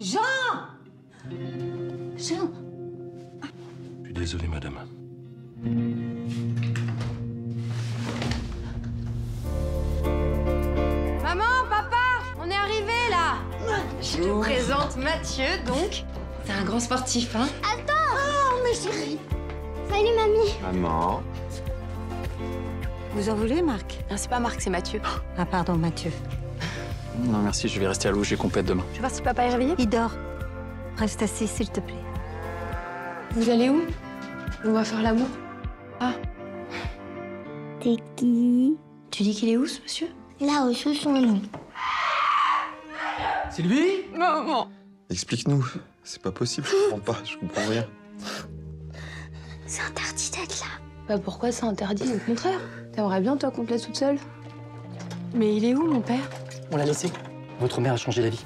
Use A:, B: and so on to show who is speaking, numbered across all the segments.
A: Jean! Jean!
B: Je suis désolé, madame.
C: Maman, papa, on est arrivé là. Je te présente Mathieu, donc. C'est un grand sportif, hein?
D: Attends! Oh, ma chérie! Salut, mamie!
E: Maman.
A: Vous en voulez, Marc?
C: Non, c'est pas Marc, c'est Mathieu.
A: Ah, pardon, Mathieu.
E: Non, merci, je vais rester à l'eau, j'ai compète demain.
C: Je vais voir si papa est réveillé.
A: Il dort. Reste assis, s'il te plaît.
C: Vous allez où? On va faire l'amour. Ah,
D: T'es qui?
C: tu dis qu'il est où, ce monsieur?
D: Là, sous son nom.
E: C'est lui?
C: Maman.
F: Explique-nous. C'est pas possible, je comprends pas, je comprends rien.
D: C'est interdit d'être là.
C: Bah pourquoi c'est interdit? Au contraire. T'aimerais bien, toi, qu'on te laisse toute seule. Mais il est où, mon père?
E: On l'a laissé. Votre mère a changé la vie.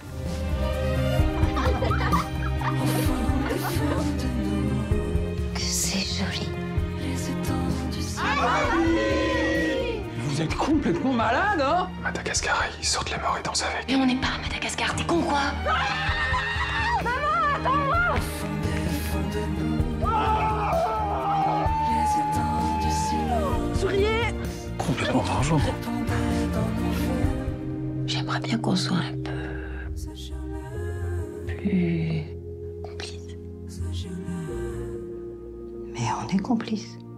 D: Que c'est joli.
E: Vous êtes complètement malade, hein?
F: Madagascar, ils sortent les morts et dansent avec.
C: Mais on n'est pas à Madagascar, t'es con, quoi?
E: Complètement dangereux.
C: J'aimerais bien qu'on soit un peu plus complices.
A: Mais on est complices.